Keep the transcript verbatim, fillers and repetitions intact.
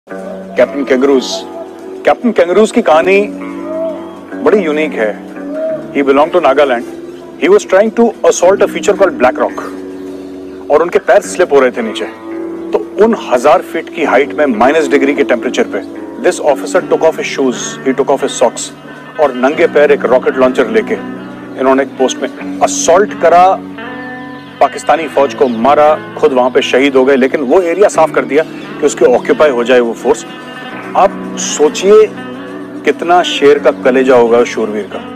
Captain kangaroos captain kangaroos की कहानी बड़ी यूनिक है। He belong to Nagaland. He was trying to assault a feature called black rock और उनके पैर स्लिप हो रहे थे नीचे। तो उन हजार फीट की हाइट में माइनस डिग्री के टेम्परेचर पे this officer took off his shoes, he took off his socks और नंगे पैर एक रॉकेट लॉन्चर लेके इन्होंने एक पोस्ट में असॉल्ट करा, पाकिस्तानी फौज को मारा, खुद वहां पे शहीद हो गए। लेकिन वो एरिया साफ कर दिया कि उसके ऑक्यूपाई हो जाए वो फोर्स। आप सोचिए कितना शेर का कलेजा होगा शूरवीर का।